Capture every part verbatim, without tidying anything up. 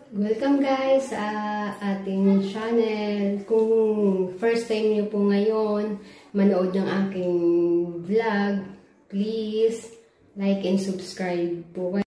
Welcome guys sa ating channel. Kung first time niyo po ngayon manood ng aking vlog, please like and subscribe po.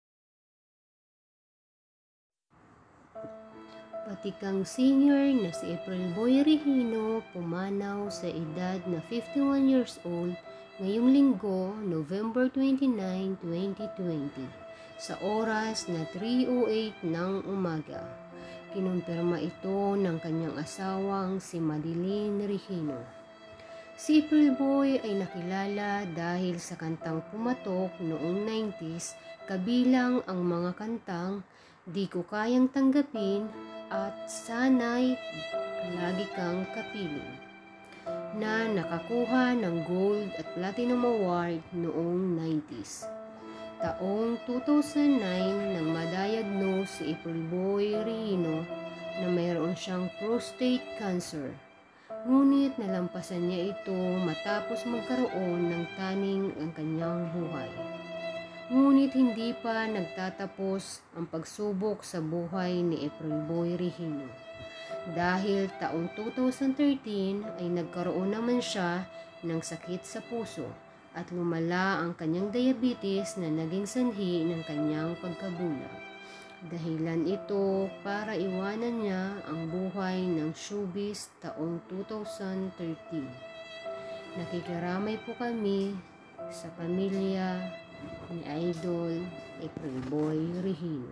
Patikang singer na si April Boy Regino pumanaw sa edad na fifty-one years old ngayong linggo, November twenty-nine, twenty twenty. Sa oras na three oh eight ng umaga. Kinumpirma ito ng kanyang asawang si Madeline Regino. Si April Boy ay nakilala dahil sa kantang pumatok noong nineties kabilang ang mga kantang Di Ko Kayang Tanggapin at Sana'y Lagi Kang Kapiling na nakakuha ng Gold at Platinum Award noong nineties. Taong two thousand nine nang ma-diagnose si April Boy Regino na mayroon siyang prostate cancer. Ngunit nalampasan niya ito matapos magkaroon ng taning ang kanyang buhay. Ngunit hindi pa nagtatapos ang pagsubok sa buhay ni April Boy Regino. Dahil taong two thousand thirteen ay nagkaroon naman siya ng sakit sa puso at lumala ang kanyang diabetes na naging sanhi ng kanyang pagkabulag. Dahilan ito para iwanan niya ang buhay ng showbiz taong two thousand thirteen. Nakikiramay po kami sa pamilya ni Idol April Boy Regino.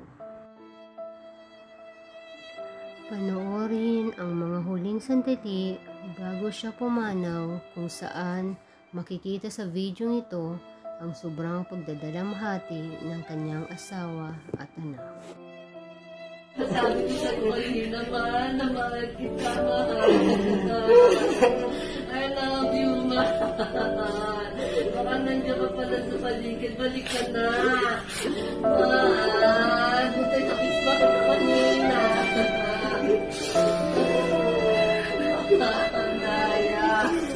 Panoorin ang mga huling sandali bago siya pumanaw kung saan makikita sa video ito ang sobrang pagdadalamhati ng kanyang asawa at anak. Sabi ko sa iyo naman na mahal kita, mahal kita. I love you, mahal. Baka nandiyan ka pala sa paligid, balik ka na. Mahal, buti na kiss pa ka kanina. Naya.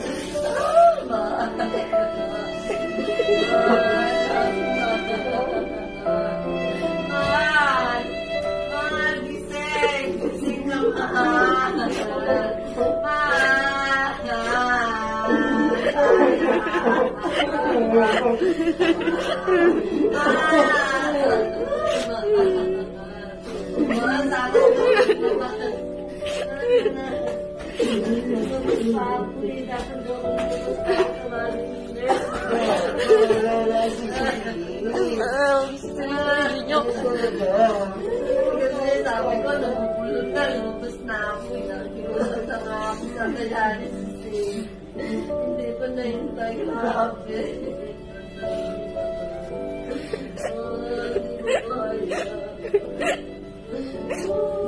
Mahal, mahal, gising, gising na mahal, sabi ko, nabubulog na, lumabas na ako. Nakikiusap na nga ako sa dialysis. Hindi pa nahintay, grabe. Oh, hindi ko kaya.